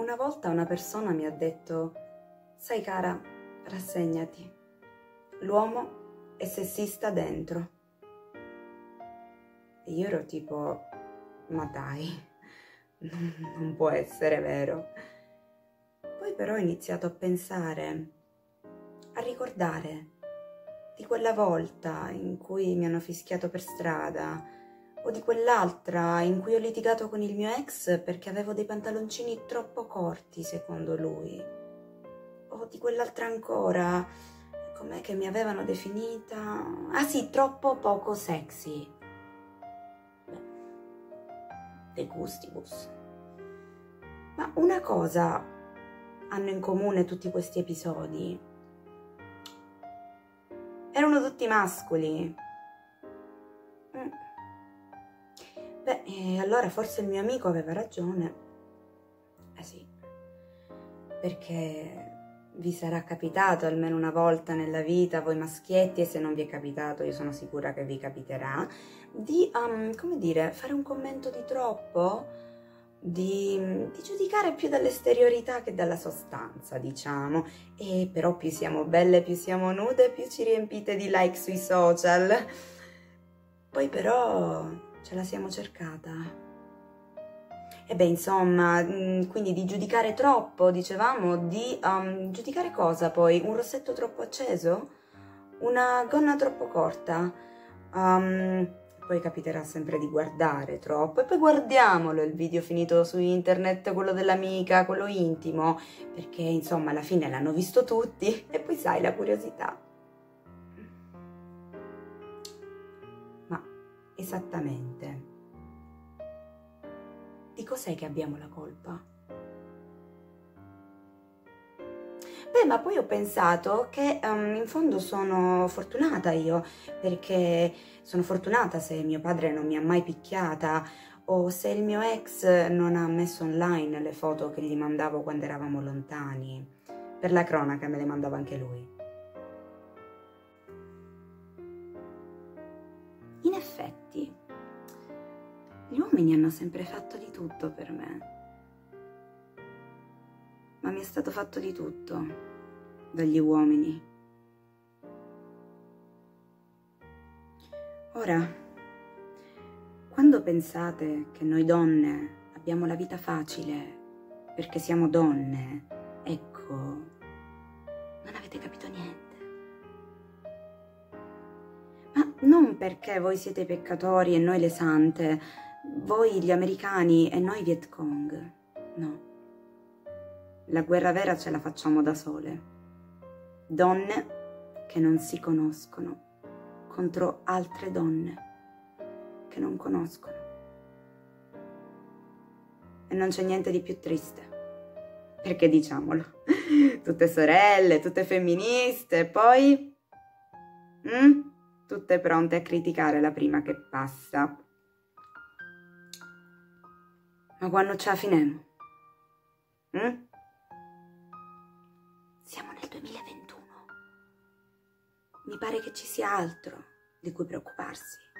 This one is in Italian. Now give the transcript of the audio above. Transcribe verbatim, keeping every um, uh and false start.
Una volta una persona mi ha detto: sai cara, rassegnati, l'uomo è sessista dentro. E io ero tipo, ma dai, non può essere vero. Poi però ho iniziato a pensare, a ricordare di quella volta in cui mi hanno fischiato per strada, o di quell'altra in cui ho litigato con il mio ex perché avevo dei pantaloncini troppo corti secondo lui, o di quell'altra ancora, com'è che mi avevano definita? Ah sì, troppo poco sexy. Beh, de gustibus. Ma una cosa hanno in comune tutti questi episodi: erano tutti mascoli. Mm. Beh, e allora forse il mio amico aveva ragione. Eh sì, perché vi sarà capitato almeno una volta nella vita, voi maschietti, e se non vi è capitato io sono sicura che vi capiterà, di, um, come dire, fare un commento di troppo, di, di giudicare più dall'esteriorità che dalla sostanza, diciamo. E però più siamo belle, più siamo nude, più ci riempite di like sui social. Poi però ce la siamo cercata. E beh, insomma, quindi di giudicare troppo, dicevamo, di um, giudicare cosa poi? Un rossetto troppo acceso? Una gonna troppo corta? Um, poi capiterà sempre di guardare troppo, e poi guardiamolo il video finito su internet, quello dell'amica, quello intimo, perché insomma alla fine l'hanno visto tutti, e poi sai, la curiosità. Ma esattamente di cos'è che abbiamo la colpa? Beh, ma poi ho pensato che um, in fondo sono fortunata io, perché sono fortunata se mio padre non mi ha mai picchiata, o se il mio ex non ha messo online le foto che gli mandavo quando eravamo lontani. Per la cronaca me le mandava anche lui. In effetti, gli uomini hanno sempre fatto di tutto per me, ma mi è stato fatto di tutto dagli uomini. Ora, quando pensate che noi donne abbiamo la vita facile perché siamo donne, ecco, non avete capito niente. Ma non perché voi siete i peccatori e noi le sante, voi gli americani e noi Viet Cong, no. La guerra vera ce la facciamo da sole. Donne che non si conoscono contro altre donne che non conoscono. E non c'è niente di più triste, perché diciamolo, tutte sorelle, tutte femministe, poi mm, tutte pronte a criticare la prima che passa. Ma quando ce la finemo? Mm? Siamo nel duemilaventuno. Mi pare che ci sia altro di cui preoccuparsi.